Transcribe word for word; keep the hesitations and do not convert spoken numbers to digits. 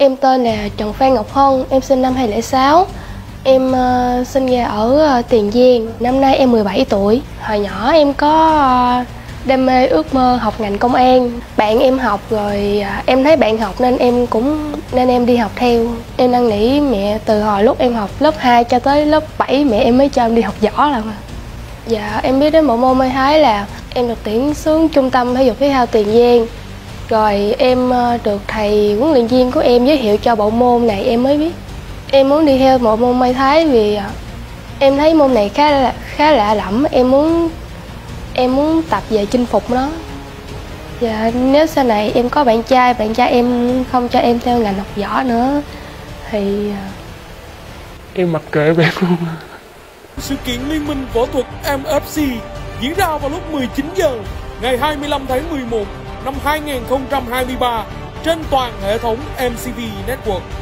Em tên là Trần Phan Ngọc Hân, em sinh năm hai không không sáu. Em uh, sinh ra ở uh, Tiền Giang, năm nay em mười bảy tuổi. Hồi nhỏ em có uh, đam mê ước mơ học ngành công an. Bạn em học rồi uh, em thấy bạn học nên em cũng nên em đi học theo. Em năn nỉ mẹ từ hồi lúc em học lớp hai cho tới lớp bảy mẹ em mới cho em đi học võ lần. Dạ em biết đến bộ môn Mây Thái là em được tuyển xuống trung tâm thể dục thể thao Tiền Giang. Rồi em được thầy huấn luyện viên của em giới thiệu cho bộ môn này em mới biết. Em muốn đi theo bộ môn Mây Thái vì em thấy môn này khá là khá lạ lẫm, em muốn em muốn tập về chinh phục nó. Và nếu sau này em có bạn trai, bạn trai em không cho em theo ngành học võ nữa thì em mặc kệ bạn luôn. Sự kiện Liên minh võ thuật em ép xê diễn ra vào lúc mười chín giờ ngày hai mươi lăm tháng mười một năm hai nghìn không trăm hai mươi ba trên toàn hệ thống em xê vê Network.